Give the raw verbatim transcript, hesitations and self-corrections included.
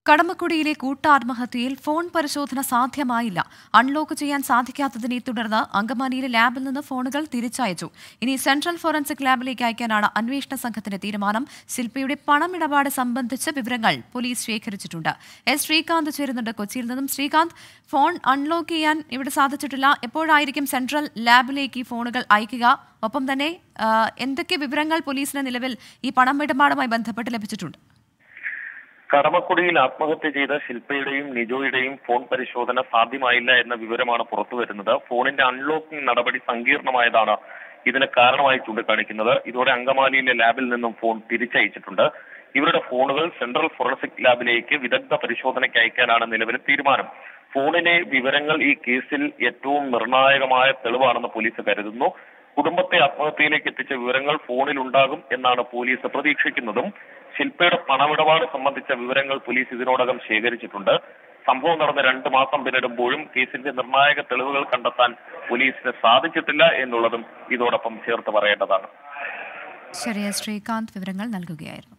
കടമക്കുടിയിലെ കൂട്ടാത്മഹത്യയിൽ phone പരിശോധന സാധ്യമായില്ല. Unlock ചെയ്യാൻ സാധിക്കാത്തതിനെ തുടർന്ന് അങ്കമാലിയിലെ ലാബിൽ നിന്ന് ഫോണുകൾ തിരിച്ചയച്ചു. ഇനി സെൻട്രൽ ഫോറൻസിക് ലാബിലേക്ക് അയക്കാനാണ് അന്വേഷണ സംഘത്തിന്റെ തീരുമാനം. ശില്പയുടെ പണമിടപാട് സംബന്ധിച്ച വിവരങ്ങൾ പോലീസ് ശേഖരിച്ചിട്ടുണ്ട്. എസ് ശ്രീകാന്ത് ചേരുന്നുണ്ട് കൊച്ചിയിൽ നിന്നും. ശ്രീകാന്ത്, ഫോൺ അൺലോക്ക് ചെയ്യാൻ ഇവിടെ സാധിച്ചിട്ടില്ല. എപ്പോഴായിരിക്കും സെൻട്രൽ ലാബിലേക്ക് ഈ ഫോണുകൾ അയക്കുക? ഒപ്പം തന്നെ എന്തൊക്കെ വിവരങ്ങൾ പോലീസിന് നിലവിൽ ഈ പണമിടപാടുമായി ബന്ധപ്പെട്ട് ലഭിച്ചിട്ടുണ്ട്? കടമക്കുടിയിൽ ആത്മഹത്യ ചെയ്ത ശില്പയുടെയും നിജോയുടെയും ഫോൺ പരിശോധന സാധ്യമായില്ല എന്ന വിവരമാണ് പുറത്തുവരുന്നത്. ഫോണിന്റെ അൺലോക്കിംഗ് നടപടി സങ്കീർണമായതാണ് ഇതിന് കാരണമായി ചൂണ്ടിക്കാണിക്കുന്നത്. ഇതോടെ അങ്കമാലിയിലെ ലാബിൽ നിന്നും ഫോൺ തിരിച്ചയച്ചിട്ടുണ്ട്. ഇവരുടെ ഫോണുകൾ സെൻട്രൽ ഫോറൻസിക് ലാബിലേക്ക് വിദഗ്ധ പരിശോധനയ്ക്ക് അയക്കാനാണ് നിലവിലെ തീരുമാനം. ഫോണിലെ വിവരങ്ങൾ ഈ കേസിൽ ഏറ്റവും നിർണായകമായ തെളിവാണെന്ന് പോലീസ് കരുതുന്നു. കുടുംബത്തെ ആത്മഹത്യയിലേക്ക് എത്തിച്ച വിവരങ്ങൾ ഫോണിൽ ഉണ്ടാകും എന്നാണ് പോലീസ് പ്രതീക്ഷിക്കുന്നതും. ശില്പയുടെ പണമിടപാട് സംബന്ധിച്ച വിവരങ്ങൾ പോലീസ് ഇതിനോടകം ശേഖരിച്ചിട്ടുണ്ട്. സംഭവം നടന്ന രണ്ട് മാസം പിന്നിടുമ്പോഴും കേസിന്റെ നിർണായക തെളിവുകൾ കണ്ടെത്താൻ പോലീസിന് സാധിച്ചിട്ടില്ല എന്നുള്ളതും ഇതോടൊപ്പം ചേർത്ത് പറയേണ്ടതാണ്. ശരി, ശ്രീകാന്ത് വിവരങ്ങൾ നൽകുകയായിരുന്നു.